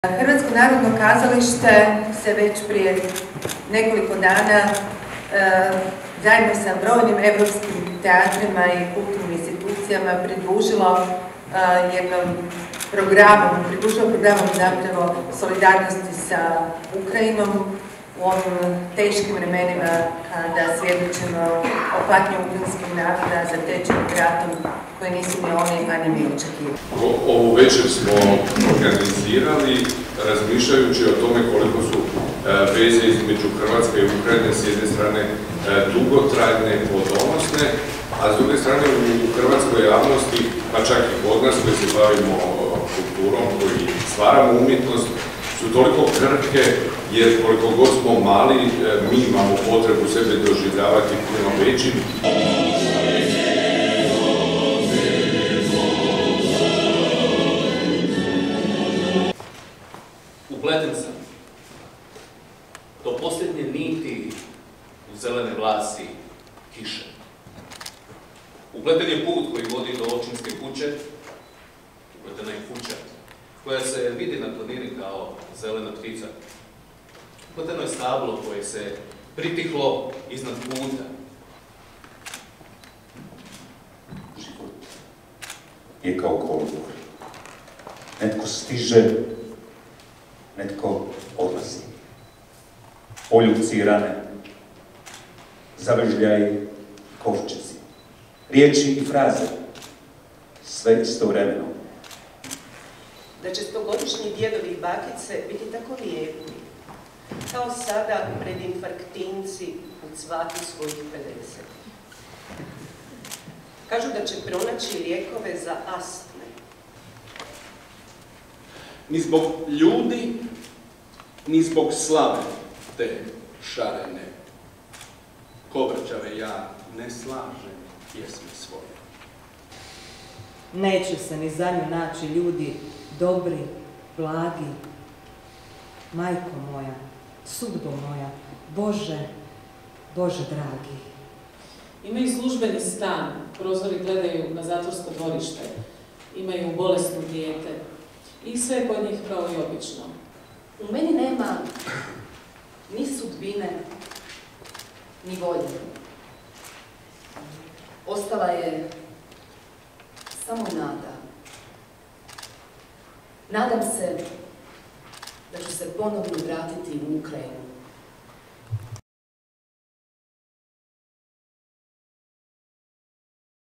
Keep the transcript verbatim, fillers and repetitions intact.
Hrvatsko narodno kazalište se već prije nekoliko dana e, zajedno sa brojnim evropskim teatrima i kulturnim institucijama pridružilo e, jednom programom, pridružilo programom zapravo solidarnosti sa Ukrajinom u ovim teškim vremenima kada svjedočimo o patnji ukrajinskih naroda zatečenih ratom koji nisu ni oni, a ni mi očekivali. Ovu večer smo organizirali razmišljajući o tome koliko su veze između Hrvatske i Ukrajine s jedne strane dugotrajne, plodonosne, a s druge strane u hrvatskoj javnosti, pa čak i kod nas koji se bavimo kulturom, koji stvaramo umjetnost, su toliko krhke, jer koliko god smo mali, mi imamo potrebu sebe doživljavati puno većim. Upleten sam do posljednje niti u zelene vlasi kiše. Upleten je put koji vodi do općinske kuće, upletena je kuća koja se vidi na planini kao zelena ptica. Upleteno je stablo koje se pritihlo iznad puta. Život je kao kolodvor. Netko stiže, netko odlazi. Poljupci i rane, zavežljaji, kovčezi, riječi i fraze, sve istovremeno. Da će stogodišnji djedovi i bakice biti tako lijepi, kao sada predinfarktinci u cvati svojih pedeset. Kažu da će pronaći lijekove za astme. Ni zbog ljudi, ni zbog slave te šarene kovrčave ja ne slažem pjesme svoje. Neće se ni za nju naći ljudi dobri, blagi. Majko moja, sudbo moja, Bože, Bože dragi. Imaju službeni stan, prozori gledaju na zatvorsko dvorište, imaju bolesno dijete i sve kod njih kao i obično. U meni nema ni sudbine, ni volje. Ostala je samo nada. Nadam se da ću se ponovno vratiti u Ukrajinu.